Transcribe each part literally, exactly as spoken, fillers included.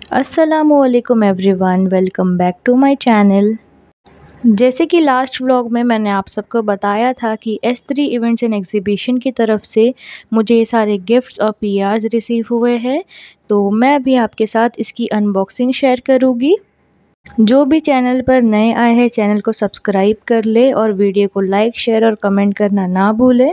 अस्सलामुअलैकुम everyone, welcome back to my channel. जैसे कि लास्ट व्लॉग में मैंने आप सबको बताया था कि S three events and exhibition की तरफ से मुझे ये सारे गिफ्ट्स और पीआरस रिसीव हुए हैं, तो मैं अभी आपके साथ इसकी अनबॉक्सिंग शेयर करूँगी। जो भी चैनल पर नए आए हैं चैनल को सब्सक्राइब कर ले और वीडियो को लाइक शेयर और कमेंट करना ना भूलें।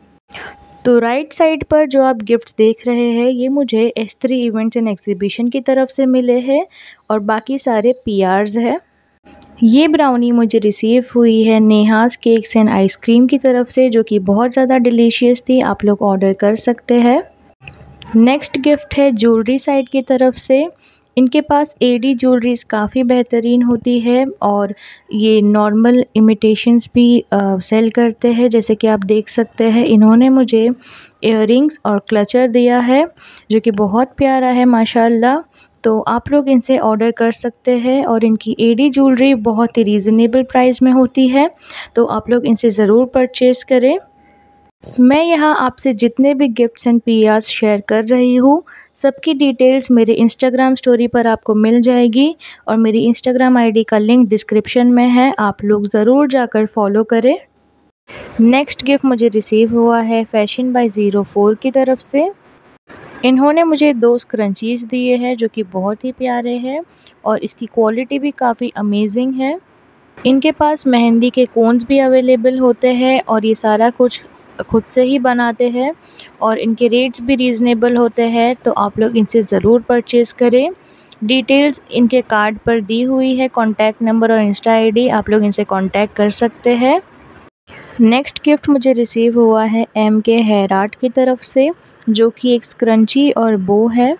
तो राइट साइड पर जो आप गिफ्ट्स देख रहे हैं ये मुझे S three events and exhibition की तरफ से मिले हैं और बाकी सारे पीआरस हैं। ये ब्राउनी मुझे रिसीव हुई है नेहास केक्स एंड आइसक्रीम की तरफ से, जो कि बहुत ज़्यादा डिलीशियस थी। आप लोग ऑर्डर कर सकते हैं। नेक्स्ट गिफ्ट है ज्वेलरी साइड की तरफ से। इनके पास एडी ज्वेलरीज काफ़ी बेहतरीन होती है और ये नॉर्मल इमिटेशंस भी आ, सेल करते हैं। जैसे कि आप देख सकते हैं इन्होंने मुझे इयररिंग्स और क्लचर दिया है जो कि बहुत प्यारा है माशाल्लाह। तो आप लोग इनसे ऑर्डर कर सकते हैं और इनकी एडी ज्वेलरी बहुत ही रीज़नेबल प्राइस में होती है, तो आप लोग इनसे ज़रूर परचेज़ करें। मैं यहाँ आपसे जितने भी गिफ्ट्स एंड पीआरस शेयर कर रही हूँ सबकी डिटेल्स मेरे इंस्टाग्राम स्टोरी पर आपको मिल जाएगी और मेरी इंस्टाग्राम आईडी का लिंक डिस्क्रिप्शन में है, आप लोग ज़रूर जाकर फॉलो करें। नेक्स्ट गिफ्ट मुझे रिसीव हुआ है फैशन बाय ज़ीरो फोर की तरफ से। इन्होंने मुझे दो स्क्रंचीज़ दिए हैं जो कि बहुत ही प्यारे हैं और इसकी क्वालिटी भी काफ़ी अमेजिंग है। इनके पास मेहंदी के कोन्स भी अवेलेबल होते हैं और ये सारा कुछ खुद से ही बनाते हैं और इनके रेट्स भी रीज़नेबल होते हैं, तो आप लोग इनसे ज़रूर परचेज़ करें। डिटेल्स इनके कार्ड पर दी हुई है, कॉन्टैक्ट नंबर और इंस्टा आईडी, आप लोग इनसे कॉन्टैक्ट कर सकते हैं। नेक्स्ट गिफ्ट मुझे रिसीव हुआ है एम के हेयर आर्ट की तरफ से, जो कि एक स्क्रंची और बो है।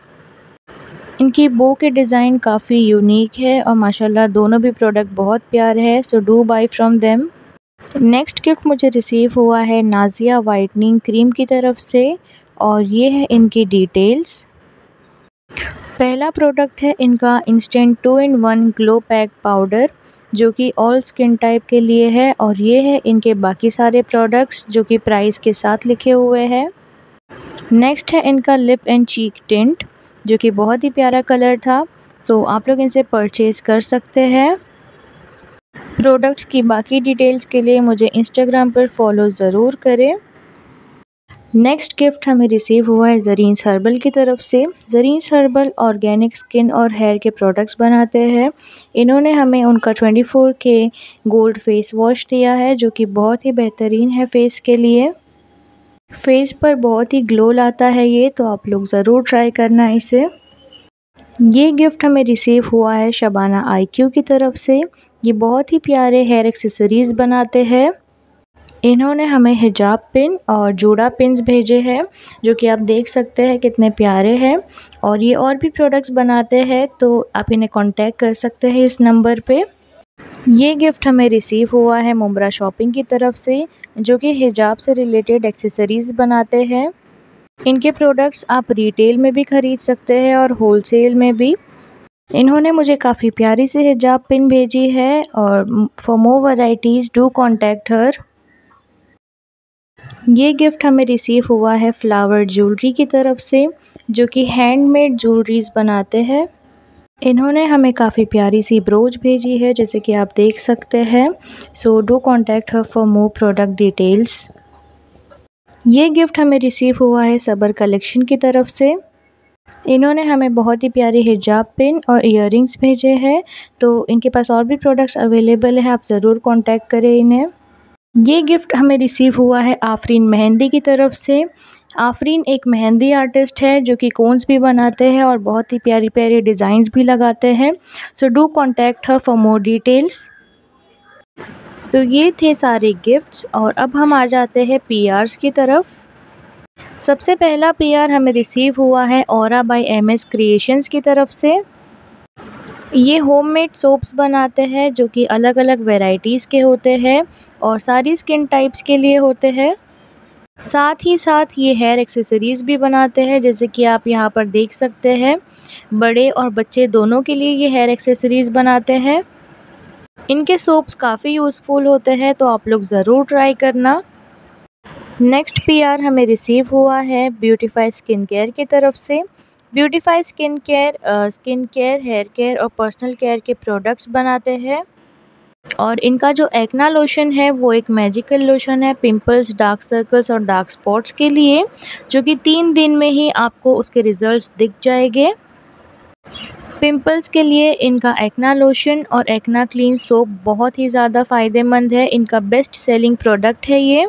इनकी बो के डिज़ाइन काफ़ी यूनिक है और माशाल्लाह दोनों भी प्रोडक्ट बहुत प्यारे हैं, so do buy from them. Next gift मुझे रिसीव हुआ है नाज़िया वाइटनिंग क्रीम की तरफ से और ये है इनकी डिटेल्स। पहला प्रोडक्ट है इनका instant two in one glow pack powder, जो कि ऑल स्किन टाइप के लिए है, और ये है इनके बाकी सारे प्रोडक्ट्स जो कि प्राइस के साथ लिखे हुए हैं। नेक्स्ट है इनका लिप एंड चीक टिंट, जो कि बहुत ही प्यारा कलर था, सो आप लोग इनसे परचेज़ कर सकते हैं। प्रोडक्ट्स की बाकी डिटेल्स के लिए मुझे इंस्टाग्राम पर फॉलो ज़रूर करें। नेक्स्ट गिफ्ट हमें रिसीव हुआ है ज़रीन्स हर्बल की तरफ से। ज़रीन्स हर्बल ऑर्गेनिक स्किन और हेयर के प्रोडक्ट्स बनाते हैं। इन्होंने हमें उनका twenty four K gold face wash दिया है जो कि बहुत ही बेहतरीन है फेस के लिए। फेस पर बहुत ही ग्लो लाता है ये, तो आप लोग ज़रूर ट्राई करना इसे। ये गिफ्ट हमें रिसीव हुआ है शबाना आई क्यू की तरफ से। ये बहुत ही प्यारे हेयर एक्सेसरीज़ बनाते हैं। इन्होंने हमें हिजाब पिन और जूड़ा पिन्स भेजे हैं जो कि आप देख सकते हैं कितने प्यारे हैं, और ये और भी प्रोडक्ट्स बनाते हैं, तो आप इन्हें कांटेक्ट कर सकते हैं इस नंबर पे। ये गिफ्ट हमें रिसीव हुआ है मुमरा शॉपिंग की तरफ से, जो कि हिजाब से रिलेटेड एक्सेसरीज़ बनाते हैं। इनके प्रोडक्ट्स आप रिटेल में भी ख़रीद सकते हैं और होलसेल में भी। इन्होंने मुझे काफ़ी प्यारी सी हिजाब पिन भेजी है और for more varieties do contact her. ये गिफ्ट हमें रिसीव हुआ है फ्लावर ज्वेलरी की तरफ से, जो कि हैंडमेड ज्वेलरीज बनाते हैं। इन्होंने हमें काफ़ी प्यारी सी ब्रोच भेजी है जैसे कि आप देख सकते हैं, so do contact her for more product details. ये गिफ्ट हमें रिसीव हुआ है सबर कलेक्शन की तरफ से। इन्होंने हमें बहुत ही प्यारी हिजाब पिन और इयररिंग्स भेजे हैं, तो इनके पास और भी प्रोडक्ट्स अवेलेबल है, आप ज़रूर कांटेक्ट करें इन्हें। ये गिफ्ट हमें रिसीव हुआ है आफरीन मेहंदी की तरफ से। आफरीन एक मेहंदी आर्टिस्ट है जो कि कोन्स भी बनाते हैं और बहुत ही प्यारी प्यारी डिज़ाइंस भी लगाते हैं, so do contact her for more details. तो ये थे सारे गिफ्ट्स और अब हम आ जाते हैं पीआरस की तरफ। सबसे पहला पीआर हमें रिसीव हुआ है aura by M S creations की तरफ से। ये होममेड सोप्स बनाते हैं जो कि अलग अलग वैरायटीज़ के होते हैं और सारी स्किन टाइप्स के लिए होते हैं। साथ ही साथ ये हेयर एक्सेसरीज़ भी बनाते हैं, जैसे कि आप यहाँ पर देख सकते हैं, बड़े और बच्चे दोनों के लिए ये हेयर एक्सेसरीज़ बनाते हैं। इनके सोप्स काफ़ी यूज़फुल होते हैं, तो आप लोग ज़रूर ट्राई करना। नेक्स्ट पीआर हमें रिसीव हुआ है ब्यूटीफाई स्किन केयर की तरफ से। Beautify skin care skin care, hair care और पर्सनल केयर के प्रोडक्ट्स बनाते हैं। और इनका जो एक्ना लोशन है वो एक मैजिकल लोशन है पिंपल्स, डार्क सर्कल्स और डार्क स्पॉट्स के लिए, जो कि तीन दिन में ही आपको उसके रिजल्ट्स दिख जाएंगे। पिंपल्स के लिए इनका एक्ना लोशन और एक्ना क्लीन सोप बहुत ही ज़्यादा फ़ायदेमंद है, इनका बेस्ट सेलिंग प्रोडक्ट है ये।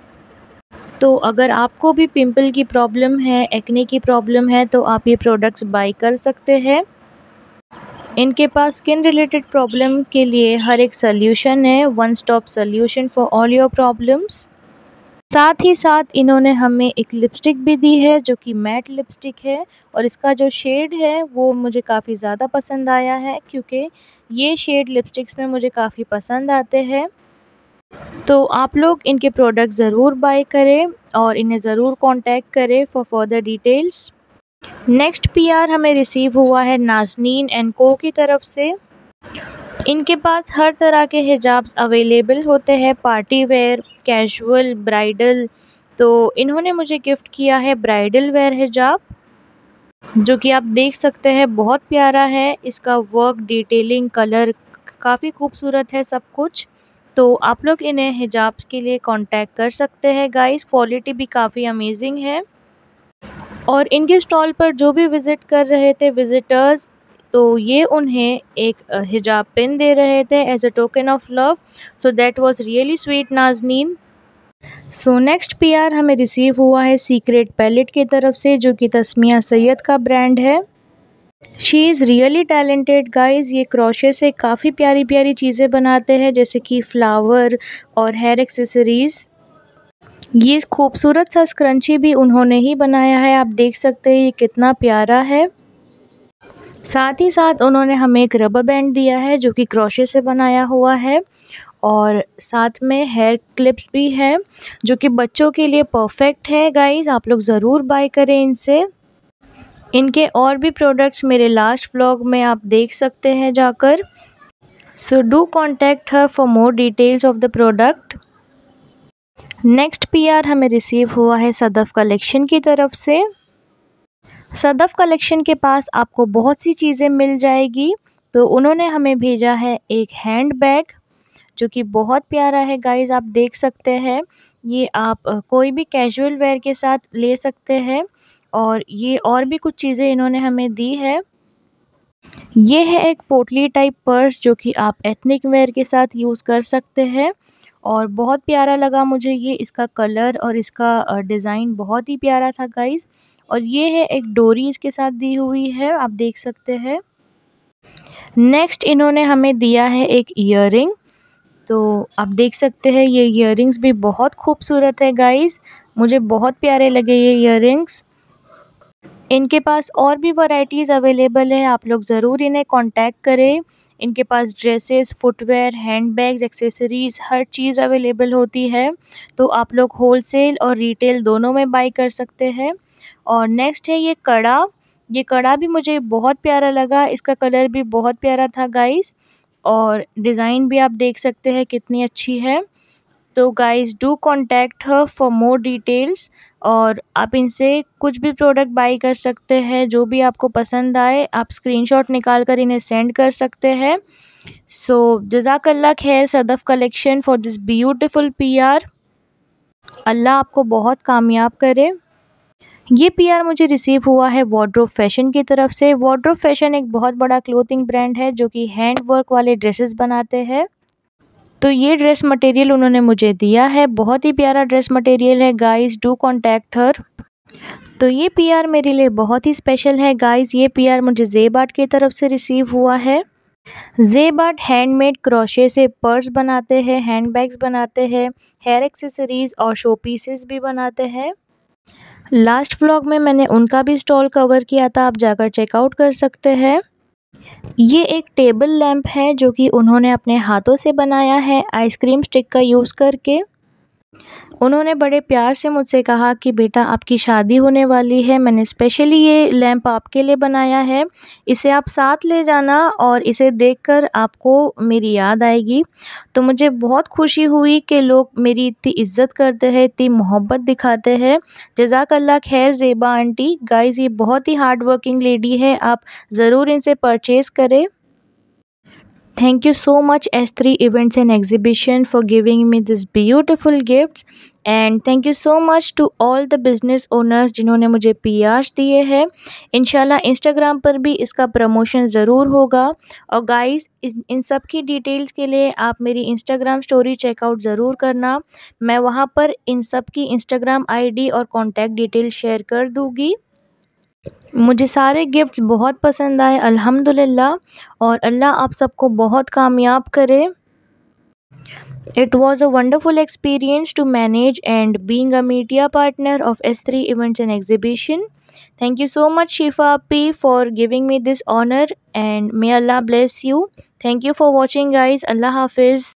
तो अगर आपको भी पिंपल की प्रॉब्लम है, एक्ने की प्रॉब्लम है, तो आप ये प्रोडक्ट्स बाय कर सकते हैं। इनके पास स्किन रिलेटेड प्रॉब्लम के लिए हर एक सल्यूशन है, one stop solution for all your problems. साथ ही साथ इन्होंने हमें एक लिपस्टिक भी दी है जो कि मैट लिपस्टिक है, और इसका जो शेड है वो मुझे काफ़ी ज़्यादा पसंद आया है, क्योंकि ये शेड लिपस्टिक्स में मुझे काफ़ी पसंद आते हैं। तो आप लोग इनके प्रोडक्ट ज़रूर बाय करें और इन्हें ज़रूर कांटेक्ट करें for further details. Next PR हमें रिसीव हुआ है नाज़नीन एंड को की तरफ से। इनके पास हर तरह के हिजाब्स अवेलेबल होते हैं, पार्टी वेयर, कैजुअल, ब्राइडल। तो इन्होंने मुझे गिफ्ट किया है ब्राइडल वेयर हिजाब, जो कि आप देख सकते हैं बहुत प्यारा है। इसका वर्क, डिटेलिंग, कलर काफ़ी खूबसूरत है सब कुछ। तो आप लोग इन्हें हिजाब्स के लिए कांटेक्ट कर सकते हैं गाइस, क्वालिटी भी काफ़ी अमेजिंग है। और इनके स्टॉल पर जो भी विज़िट कर रहे थे विज़िटर्स, तो ये उन्हें एक हिजाब पिन दे रहे थे as a token of love, so that was really sweet Nazneen. So next PR हमें रिसीव हुआ है सीक्रेट पैलेट की तरफ से, जो कि तस्मिया सैयद का ब्रांड है। She is really talented guys, ये क्रोशे से काफ़ी प्यारी प्यारी चीज़ें बनाते हैं, जैसे कि फ्लावर और हेयर एक्सेसरीज़। ये खूबसूरत सा स्क्रंची भी उन्होंने ही बनाया है, आप देख सकते हैं ये कितना प्यारा है। साथ ही साथ उन्होंने हमें एक रबर बैंड दिया है जो कि क्रोशे से बनाया हुआ है, और साथ में हेयर क्लिप्स भी है जो कि बच्चों के लिए परफेक्ट है गाइज़, आप लोग ज़रूर बाय करें इनसे। इनके और भी प्रोडक्ट्स मेरे लास्ट व्लॉग में आप देख सकते हैं जाकर। So do contact her for more details of the product. Next PR हमें रिसीव हुआ है सदफ कलेक्शन की तरफ से। सदफ कलेक्शन के पास आपको बहुत सी चीज़ें मिल जाएगी। तो उन्होंने हमें भेजा है एक हैंड बैग जो कि बहुत प्यारा है गाइज़, आप देख सकते हैं। ये आप अ, कोई भी कैजुअल वेयर के साथ ले सकते हैं, और ये और भी कुछ चीज़ें इन्होंने हमें दी है। ये है एक पोटली टाइप पर्स जो कि आप एथनिक वेयर के साथ यूज़ कर सकते हैं, और बहुत प्यारा लगा मुझे ये, इसका कलर और इसका अ, डिज़ाइन बहुत ही प्यारा था गाइज़। और ये है एक डोरी इसके साथ दी हुई है, आप देख सकते हैं। नेक्स्ट इन्होंने हमें दिया है एक ईयररिंग, तो आप देख सकते हैं ये ईयररिंग्स भी बहुत खूबसूरत है गाइज़, मुझे बहुत प्यारे लगे ये ईयररिंग्स। इनके पास और भी वैरायटीज़ अवेलेबल है, आप लोग ज़रूर इन्हें कांटेक्ट करें। इनके पास ड्रेसेस, फुटवेयर, हैंडबैग्स, एक्सेसरीज़ हर चीज़ अवेलेबल होती है, तो आप लोग होलसेल और रिटेल दोनों में बाय कर सकते हैं। और नेक्स्ट है ये कड़ा, ये कड़ा भी मुझे बहुत प्यारा लगा, इसका कलर भी बहुत प्यारा था गाइज़, और डिज़ाइन भी आप देख सकते हैं कितनी अच्छी है। तो guys do contact her for more details, और आप इनसे कुछ भी प्रोडक्ट बाय कर सकते हैं, जो भी आपको पसंद आए आप स्क्रीनशॉट निकाल कर इन्हें सेंड कर सकते हैं। सो जज़ाकल्लाह खैर Sadaf collection for this beautiful PR, अल्लाह आपको बहुत कामयाब करे। ये पीआर मुझे रिसीव हुआ है वार्डरोब फैशन की तरफ से। वार्डरोब फैशन एक बहुत बड़ा क्लोथिंग ब्रांड है जो कि हैंड वर्क वाले ड्रेसेस बनाते हैं। तो ये ड्रेस मटेरियल उन्होंने मुझे दिया है, बहुत ही प्यारा ड्रेस मटेरियल है गाइज़, डू कॉन्टैक्ट हर। तो ये पीआर मेरे लिए बहुत ही स्पेशल है गाइज़, ये पीआर मुझे ज़ेब आर्ट की तरफ से रिसीव हुआ है। ज़ेब आर्ट हैंडमेड क्रोशे से पर्स बनाते हैं, हैंडबैग्स बनाते हैं, हेयर एक्सेसरीज़ और शो पीसेस भी बनाते हैं। लास्ट व्लॉग में मैंने उनका भी स्टॉल कवर किया था, आप जाकर चेकआउट कर सकते हैं। ये एक टेबल लैंप है जो कि उन्होंने अपने हाथों से बनाया है आइसक्रीम स्टिक का यूज़ करके। उन्होंने बड़े प्यार से मुझसे कहा कि बेटा आपकी शादी होने वाली है, मैंने स्पेशली ये लैंप आपके लिए बनाया है, इसे आप साथ ले जाना और इसे देखकर आपको मेरी याद आएगी। तो मुझे बहुत खुशी हुई कि लोग मेरी इतनी इज़्ज़त करते हैं, इतनी मोहब्बत दिखाते हैं। जज़ाकल्लाह खैर ज़ेबा आंटी। गाइज़ ये बहुत ही हार्ड वर्किंग लेडी है, आप ज़रूर इनसे परचेज़ करें। Thank you so much S three Events and Exhibition for giving me this beautiful gifts, and thank you so much to all the business owners जिन्होंने मुझे P hours दिए हैं। इंशाल्लाह इंस्टाग्राम पर भी इसका प्रमोशन ज़रूर होगा। और गाइस इन इन सब की डिटेल्स के लिए आप मेरी इंस्टाग्राम स्टोरी चेकआउट ज़रूर करना। मैं वहाँ पर इन सब की इंस्टाग्राम आईडी और कॉन्टैक्ट डिटेल शेयर कर दूँगी। मुझे सारे गिफ्ट्स बहुत पसंद आए अल्हम्दुलिल्लाह, और अल्लाह आप सबको बहुत कामयाब करे। It was a wonderful experience to manage and being a media partner of S three Events and Exhibition. Thank you so much Shifa Appi for giving me this honor, and may Allah bless you. Thank you for watching guys. Allah Hafiz.